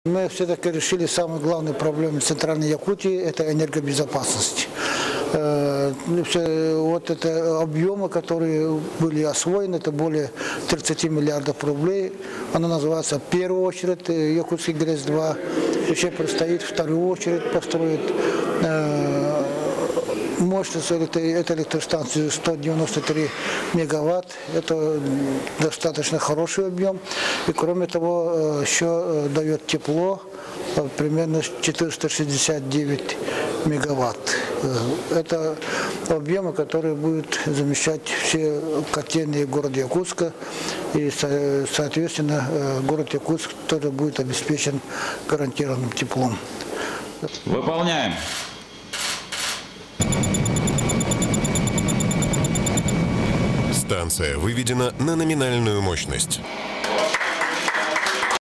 Мы все-таки решили самую главную проблему Центральной Якутии – это энергобезопасность. Вот это объемы, которые были освоены, это более 30 миллиардов рублей. Оно называется в первую очередь Якутский ГРЭС-2. Еще предстоит в вторую очередь построить мощность этой электростанции 193 мегаватт. Это достаточно хороший объем. И кроме того, еще дает тепло примерно 469 мегаватт. Это объемы, которые будут замещать все котельные города Якутска. И, соответственно, город Якутск тоже будет обеспечен гарантированным теплом. Выполняем. Станция выведена на номинальную мощность.